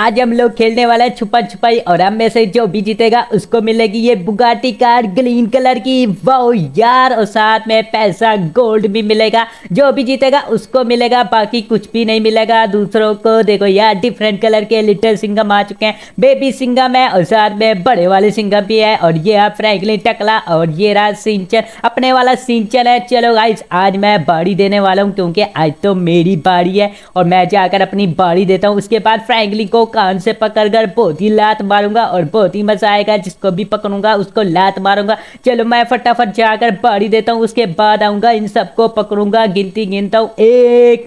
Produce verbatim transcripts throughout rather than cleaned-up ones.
आज हम लोग खेलने वाला है छुपा छुपाई और हम में से जो भी जीतेगा उसको मिलेगी ये बुगाटी कार ग्रीन कलर की। वाओ यार, और साथ में पैसा गोल्ड भी मिलेगा। जो भी जीतेगा उसको मिलेगा, बाकी कुछ भी नहीं मिलेगा दूसरों को। देखो यार, डिफरेंट कलर के लिटिल सिंघम आ चुके हैं, बेबी सिंघम है और साथ में बड़े वाले सिंघम भी है। और ये है फ्रैंकलिन टकला और ये रहा सिंचन, अपने वाला सिंचन है। चलो गाइस, आज मैं बाड़ी देने वाला हूँ क्योंकि आज तो मेरी बाड़ी है और मैं जाकर अपनी बाड़ी देता हूँ। उसके बाद फ्रैंकलिन को कान से पकड़कर बहुत ही लात मारूंगा और बहुत ही मजा आएगा। जिसको भी पकड़ूंगा उसको लात मारूंगा। चलो मैं फटाफट जाकर बाड़ी देता हूँ, उसके बाद आऊंगा, इन सबको पकड़ूंगा। गिनती गिनता हूँ, एक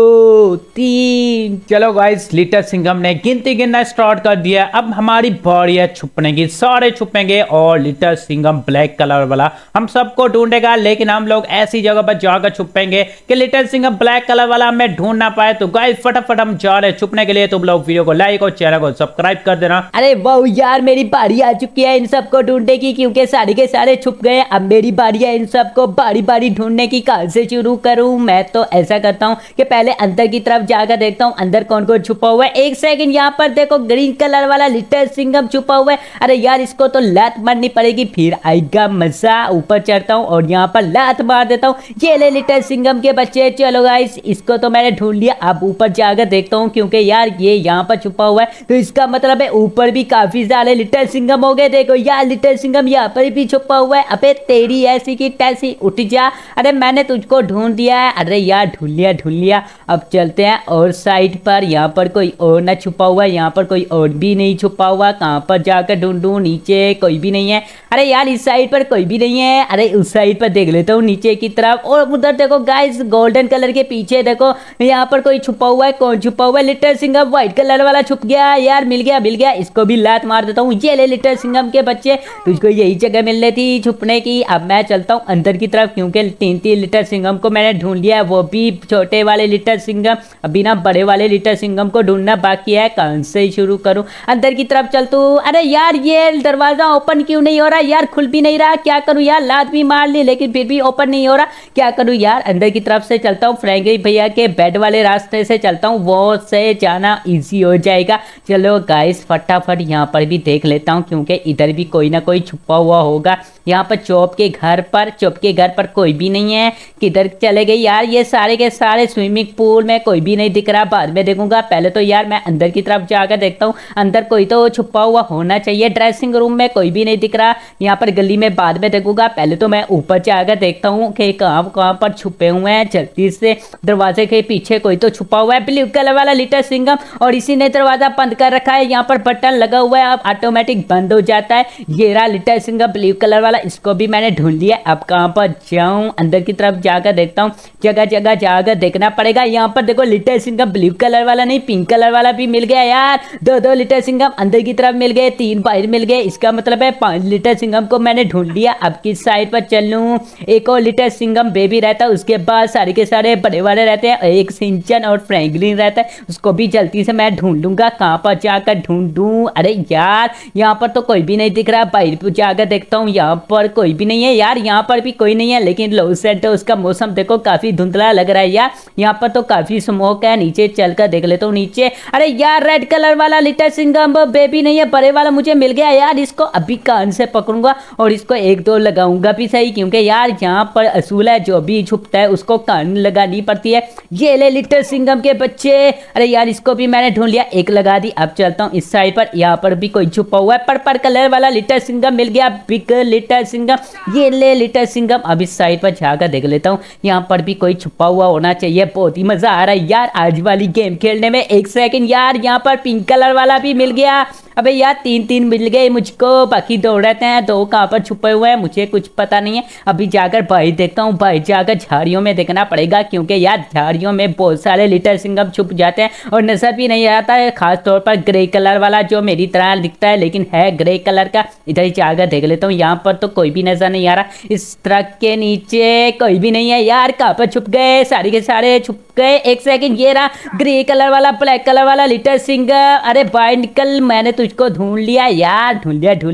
दो तीन। चलो गाइस, लिटिल सिंघम ने गिनती गिनना स्टार्ट कर दिया। अब हमारी बाड़ी है छुपने की, सारे छुपेंगे और लिटिल सिंघम ब्लैक कलर वाला हम सबको ढूंढेगा। लेकिन हम लोग ऐसी जगह पर जाकर छुपेंगे कि लिटिल सिंघम ब्लैक कलर वाला हमें ढूंढ ना पाए। तो गाइस फटाफट हम जा रहे हैं छुपने के लिए। तुम लोग वीडियो को लाइक और चैनल को सब्सक्राइब कर देना। अरे वाह यार, मेरी बारी आ चुकी है इन सबको ढूंढने की, क्योंकि सारे के सारे छुप गए। अब मेरी बारी है इन सबको बारी बारी ढूंढने की। कहां से शुरू करूं? मैं तो ऐसा करता हूं कि पहले अंदर की तरफ जाकर देखता हूं अंदर कौन कौन छुपा हुआ है। एक सेकंड, यहाँ पर देखो ग्रीन कलर वाला लिटिल सिंघम छुपा हुआ है। अरे यार, इसको तो लात मारनी पड़ेगी, फिर आएगा मजा। ऊपर चढ़ता हूँ और यहाँ पर लात मार देता हूँ। ये ले लिटिल सिंघम के बच्चे। चलो गाइस, इसको तो मैंने ढूंढ लिया। अब ऊपर जाकर देखता हूँ, क्योंकि यार ये यहाँ पर छुपा हुआ है तो इसका मतलब है ऊपर भी काफी सारे लिटिल सिंघम हो गए। देखो यार, लिटिल सिंघम यहाँ पर भी छुपा हुआ है। अबे तेरी ऐसी की तैसी, उठ जा। अरे मैंने तुझको ढूंढ दिया है। अरे यार, ढूंढ लिया ढूंढ लिया। अब चलते हैं और साइड पर। यहाँ पर कोई और ना छुपा हुआ है, यहाँ पर कोई और भी नहीं छुपा हुआ। कहाँ पर जाकर ढूंढूं? नीचे कोई भी नहीं है। अरे यार, इस साइड पर कोई भी नहीं है। अरे उस साइड पर देख लेता हूँ नीचे की तरफ। और उधर देखो गाइस, गोल्डन कलर के पीछे देखो, यहाँ पर कोई छुपा हुआ है। कौन छुपा हुआ है? लिटिल सिंघम व्हाइट कलर वाला छुप गया। यार मिल गया मिल गया, इसको भी लात मार देता हूँ। ये ले लिटिल सिंघम के बच्चे, तुझको यही जगह मिल रही थी छुपने की। अब मैं चलता हूँ अंदर की तरफ, क्योंकि तीन तीन लिटिल सिंघम को मैंने ढूंढ लिया है, वो भी छोटे वाले लिटिल सिंघम। अभी ना बड़े वाले लिटिल सिंघम को ढूंढना बाकी है। कहाँ से शुरू करूँ? अंदर की तरफ चलता हूँ। अरे यार, ये दरवाजा ओपन क्यों नहीं हो रहा? यार खुल भी नहीं रहा, क्या करूँ यार? लात भी मार ली लेकिन फिर भी ओपन नहीं हो रहा, क्या करूँ यार? अंदर की तरफ से चलता हूँ, फ्रैंकलिन भैया के बेड वाले रास्ते से चलता हूँ, वो से जाना इजी हो जाएगा। चलो गाइस, फटाफट यहाँ पर भी देख लेता हूँ, क्योंकि इधर भी कोई ना कोई छुपा हुआ होगा। यहाँ पर चौप के घर पर चौप के घर पर कोई भी नहीं है। किधर चले गए यार ये सारे के सारे? स्विमिंग पूल में कोई भी नहीं दिख रहा, बाद में देखूंगा। पहले तो यार मैं अंदर की तरफ जाकर देखता हूँ, अंदर कोई तो छुपा हुआ होना चाहिए। ड्रेसिंग रूम में कोई भी नहीं दिख रहा। यहाँ पर गली में बाद में देखूंगा, पहले तो मैं ऊपर जाकर देखता हूँ कि कहाँ कहाँ पर छुपे हुए हैं। जल्दी से दरवाजे के पीछे कोई तो छुपा हुआ है, ब्लू कलर वाला लिटिल सिंघम, और इसी ने दरवाजा बंद कर रखा है। यहाँ पर बटन लगा हुआ है, अब ऑटोमेटिक बंद हो जाता है। ये रहा लिटिल सिंघम ब्लू कलर वाला, इसको भी मैंने ढूंढ लिया। अब कहाँ पर जाऊं? अंदर की तरफ जाकर देखता हूँ, जगह जगह जाकर देखना पड़ेगा। यहाँ पर देखो लिटिल सिंघम ब्लू कलर वाला नहीं, पिंक कलर वाला भी मिल गया यार। दो दो लिटिल सिंघम अंदर की तरफ मिल गए, तीन बाहर मिल गए। इसका मतलब है पांच लिटिल सिंघम को मैंने ढूंढ लिया। अब किस साइड पर चलूं? एक और लिटिल सिंघम बेबी रहता है, उसके बाद सारे के सारे बड़े वाले रहते हैं। एक सिंचन और फ्रैंकलिन रहता है, उसको भी जल्दी से मैं ढूंढ लूंगा। कहाँ पर जाकर ढूंढूं? अरे यार, यहाँ पर तो कोई भी नहीं दिख रहा। बाहर पर जाकर देखता हूँ, यहाँ पर कोई भी नहीं है यार। यहाँ पर भी कोई नहीं है, लेकिन लॉस एंजेलिस का मौसम देखो काफी धुंधला लग रहा है यार। यहाँ पर तो काफी स्मोक है। नीचे चलकर देख लेता हूँ नीचे। अरे यार, रेड कलर वाला लिटिल सिंघम बेबी नहीं है, बड़े वाला मुझे मिल गया यार। इसको अभी कान से पकड़ूंगा और इसको एक दो लगाऊंगा भी सही, क्योंकि यार यहाँ पर असूल है, जो भी छुपता है उसको कान लगानी पड़ती है। ये ले लिटिल सिंघम के बच्चे। अरे यार, इसको भी मैंने ढूंढ लिया, एक लगा दी। अब चलता हूँ इस साइड पर, यहाँ पर भी कोई छुपा हुआ है। पर्पल कलर वाला लिटिल सिंघम मिल गया, बिग लिटिल सिंघम। ये ले लिटिल सिंघम। अब इस साइड पर जाकर देख लेता हूँ, यहाँ पर भी कोई छुपा हुआ होना चाहिए। बहुत ही मजा आ रहा है यार आज वाली गेम खेलने में। एक सेकंड यार, यहाँ पर पिंक कलर वाला भी मिल गया। अबे यार, तीन तीन मिल गए मुझको, बाकी दो रहते हैं। दो कहाँ पर छुपे हुए हैं मुझे कुछ पता नहीं है। अभी जाकर बाहर देखता हूँ, बाहर जाकर झाड़ियों में देखना पड़ेगा, क्योंकि यार झाड़ियों में बहुत सारे लिटिल सिंघम छुप जाते हैं और नजर भी नहीं आता है। खास तौर पर ग्रे कलर वाला जो मेरी तरह दिखता है लेकिन है ग्रे कलर का। इधर ही जाकर देख लेता हूँ, यहाँ पर तो कोई भी नजर नहीं आ रहा। इस ट्रक के नीचे कोई भी नहीं है यार। कहाँ पर छुप गए? सारे के सारे छुप गए। एक सेकंड, ये रहा ग्रे कलर वाला ब्लैक कलर वाला लिटिल सिंघम। अरे बाहर निकल, मैंने तुझको ढूंढ लिया यार, ढूंढ लिया ढूंढ लिया।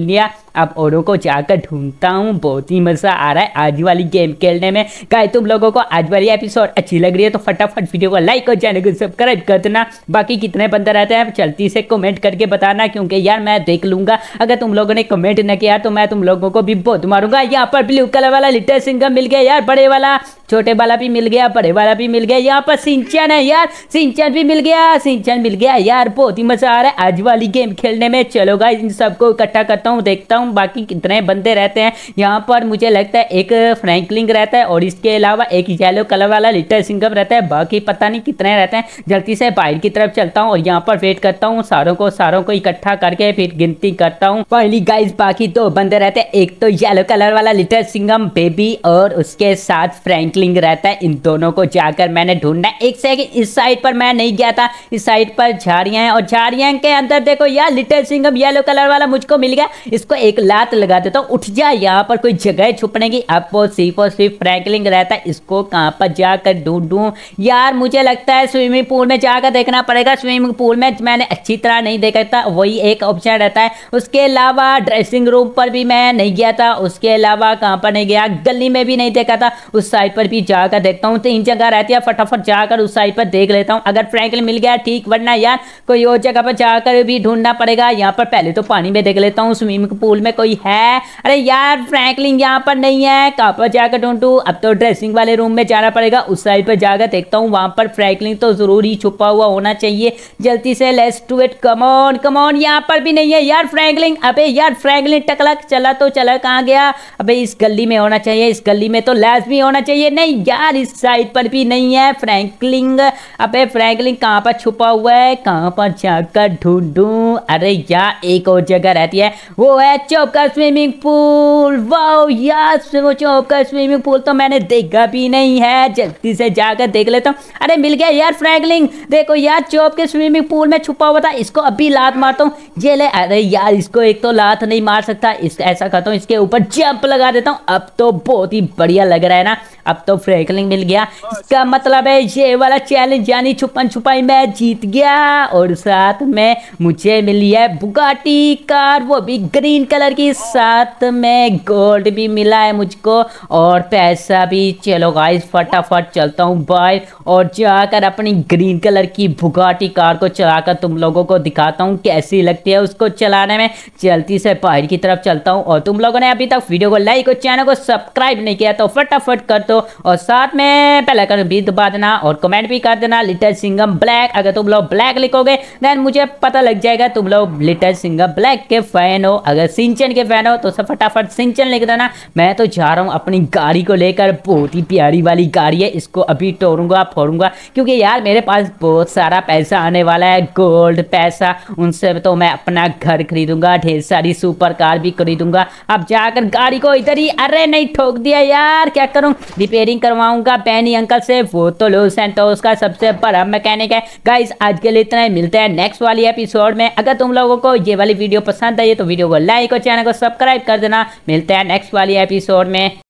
अब औरों को जाकर ढूंढता हूँ। बहुत ही मजा आ रहा है आज वाली गेम खेलने में। गाइस तुम लोगों को आज वाली एपिसोड अच्छी लग रही है तो फटाफट वीडियो को लाइक और चैनल को सब्सक्राइब कर देना। बाकी कितने बंदे रहते हैं चलती से कमेंट करके बताना, क्योंकि यार मैं देख लूंगा। अगर तुम लोगों ने कमेंट न किया तो मैं तुम लोगों को भी बहुत मारूंगा। यहाँ पर ब्लू कलर वाला लिटिल सिंघम मिल गया यार, बड़े वाला, छोटे वाला भी मिल गया, बड़े वाला भी मिल गया। यहाँ पर सिंचन है यार, सिंचन भी मिल गया, सिंचन मिल गया यार। बहुत ही मजा आ रहा है आज वाली गेम खेलने में। चलो गाइस इन सबको इकट्ठा करता हूँ, देखता हूँ बाकी कितने बंदे रहते हैं यहाँ पर। मुझे लगता है एक फ्रैंकलिन रहता है और इसके अलावा एक येलो कलर वाला लिटिल सिंघम रहता है। बाकी पता नहीं कितने रहते हैं। जल्दी से बाहर की तरफ चलता हूँ और यहाँ पर वेट करता हूँ सारों को सारों को इकट्ठा करके फिर गिनती करता हूँ। फाइनली गाइस बाकी दो बंदे रहते हैं, एक तो येलो कलर वाला लिटिल सिंघम बेबी और उसके साथ फ्रैंकलिन रहता है। इन दोनों को जाकर मैंने ढूंढना है। एक सेकंड, इस साइड पर मैं नहीं गया था, इस साइड पर झाड़ियां हैं और झाड़ियां के अंदर देखो यार लिटिल सिंघम येलो कलर वाला मुझको मिल गया। इसको एक लात लगा देता हूँ, उठ जा। यहाँ पर कोई जगह छुपने की। अब वो सिर्फ और सिर्फ फ्रैंकलिन रहता है, इसको कहाँ पर जाकर ढूंढूं यार। मुझे लगता है स्विमिंग पूल में जाकर देखना पड़ेगा। स्विमिंग पूल में मैंने अच्छी तरह नहीं देखा था, वही एक ऑप्शन रहता है। उसके अलावा ड्रेसिंग रूम पर भी मैं नहीं गया था। उसके अलावा कहाँ पर नहीं गया, गली में भी नहीं देखा था। उस साइड पर भी जाकर देखता हूँ। तीन जगह रहती है, फटाफट जाकर उस साइड पर देख लेता हूँ। अगर फ्रैंकलिन मिल गया ठीक, वरना यार कोई और जगह पर जाकर भी ढूंढना पड़ेगा। यहाँ पर पहले तो पानी में देख लेता हूँ स्विमिंग पूल में कोई है। अरे यार फ्रैंकलिन यहाँ पर नहीं है, कहाँ पर जाकर ढूंढूं। अब तो ड्रेसिंग वाले रूम में जाना पड़ेगा, उस साइड पर जाकर देखता हूँ। वहां पर फ्रैंकलिन तो जरूर ही छुपा हुआ होना चाहिए। जल्दी से let's do it, come on come on. यहाँ पर भी नहीं है यार फ्रैंकलिन। अबे यार फ्रैंकलिन टकलक चला तो चला, कहाँ गया। अबे इस गली में होना चाहिए, इस गली में तो लैस भी होना चाहिए। नहीं यार इस साइड पर भी नहीं है फ्रैंकलिन। अबे फ्रैंकलिन कहाँ पर छुपा हुआ है, कहाँ पर जाकर ढूंढूं। अरे यार एक और जगह रहती है, वो है चौक का स्विमिंग पूल। वाओ यार वो चौक का स्विमिंग पूल तो मैंने देखा भी नहीं है। जल्दी से जाकर देख लेता हूँ। अरे मिल गया यार फ्रैंकलिन। देखो यार चौक के स्विमिंग पूल में छुपा हुआ था, इसको अभी लात मारता हूँ। ये ले। अरे यार इसको एक तो लात नहीं मार सकता, इस ऐसा करता हूँ इसके ऊपर जंप लगा देता हूँ। अब तो बहुत ही बढ़िया लग रहा है ना। अब तो फ्रैंकलिन मिल गया, इसका मतलब है ये वाला चैलेंज यानी छुपन छुपाई मैं जीत गया। और साथ में मुझे मिली है बुगाटी कार, वो भी ग्रीन कलर की। साथ में गोल्ड भी मिला है मुझको और पैसा भी। चलो गाइस फटाफट चलता हूँ बाय और जाकर अपनी ग्रीन कलर की बुगाटी कार को चलाकर तुम लोगों को दिखाता हूँ कैसी लगती है उसको चलाने में। जल्दी से बाहर की तरफ चलता हूँ। और तुम लोगों ने अभी तक वीडियो को लाइक और चैनल को सब्सक्राइब नहीं किया तो फटाफट कर दो और साथ में बेल आइकन भी दबा देना और कमेंट भी कर देना लिटिल सिंघम ब्लैक। अगर तुम लोग ब्लैक लिखोगे देन मुझे पता लग जाएगा तुम लोग लिटिल सिंघम ब्लैक के फैन हो। अगर सिंचन के फैन हो तो सब फटाफट सिंचन लिख देना। मैं तो जा रहा हूँ अपनी गाड़ी को लेकर, बहुत ही प्यारी वाली गाड़ी है। इसको अभी तोड़ूंगा फोड़ूंगा क्योंकि यार मेरे पास बहुत सारा पैसा आने वाला है, गोल्ड पैसा। उनसे तो मैं अपना घर खरीदूंगा, ढेर सारी सुपर कार भी खरीदूंगा। अब जाकर गाड़ी को इधर ही, अरे नहीं ठोक दिया यार, क्या करूं। रिपेयरिंग करवाऊंगा बैनी अंकल से, वो तो लॉस सैंटोस का सबसे बड़ा मैकेनिक है। गाइस आज के लिए इतना ही, मिलते हैं नेक्स्ट वाली एपिसोड में। अगर तुम लोगों को ये वाली वीडियो पसंद आई तो वीडियो को लाइक और चैनल को सब्सक्राइब कर देना। मिलते हैं नेक्स्ट वाली एपिसोड में।